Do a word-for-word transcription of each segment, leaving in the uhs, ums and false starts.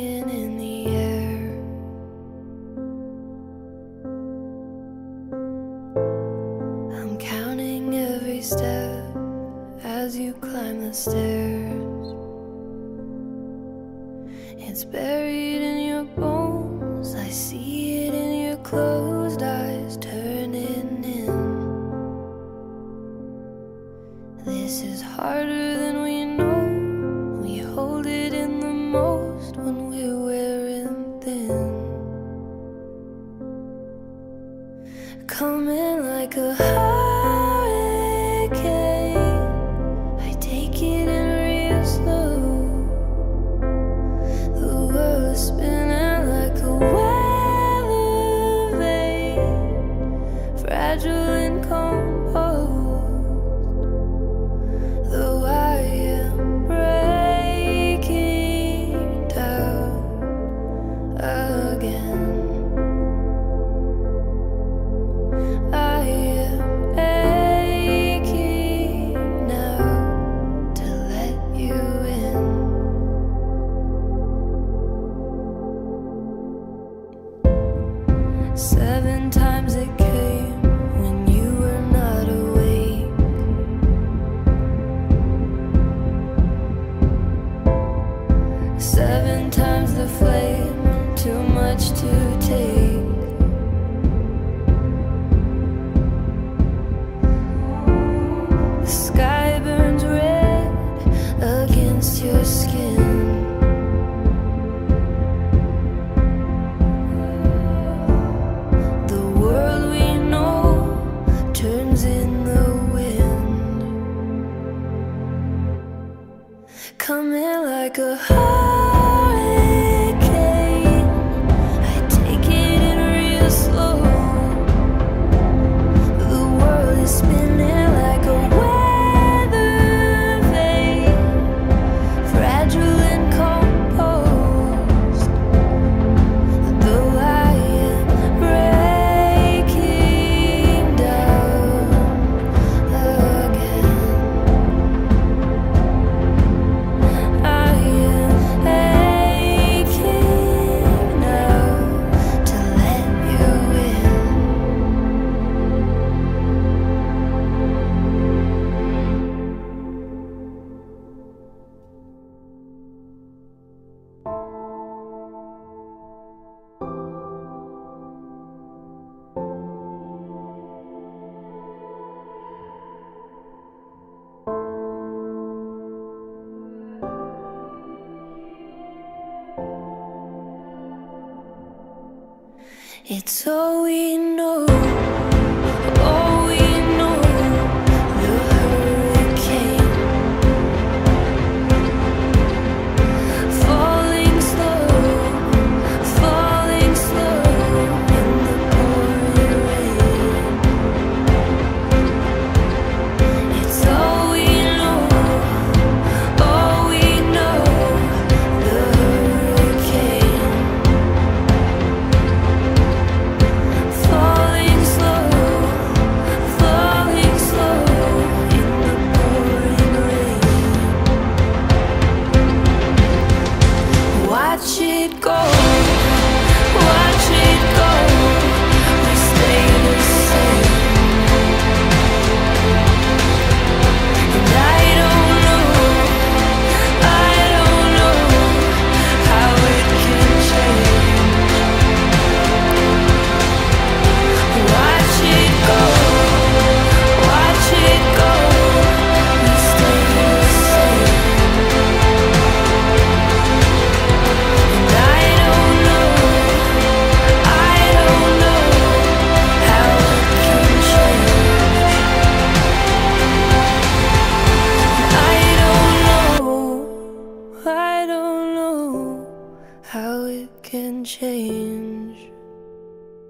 hanging in the air. I'm counting every step as you climb the stairs. It's buried in your bones, I see it in your closed eyes turning in. This is harder than we know, we hold it in the most when we're wearing thin. Coming like a hurricane, I take it in real slow. The world is spinning like a weathervane, fragile and composed. Though I am breaking down again, I am aching now to let you in. Seven times it came when you were not awake. Seven times the flame, too much to take. The sky burns red against your skin. The world we know turns in the wind. Coming like a hurricane, I take it in real slow. The world is spinning like a weathervane, fragile and composed. Though I am breaking down again, I am aching now to let you in. It's all we know, all we know, the hurricane. Falling slow, falling slow in the pouring rain. It's all we know, all we know, the hurricane. Falling slow, falling slow in the pouring rain. Watch it go, watch it go, we stay the same. And I don't know, I don't know how it can change. Watch it go, watch it go, we stay the same. And I don't know, I don't know how it can change. I don't know, I don't know how it can change.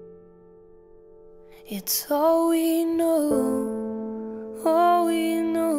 It's all we know, all we know.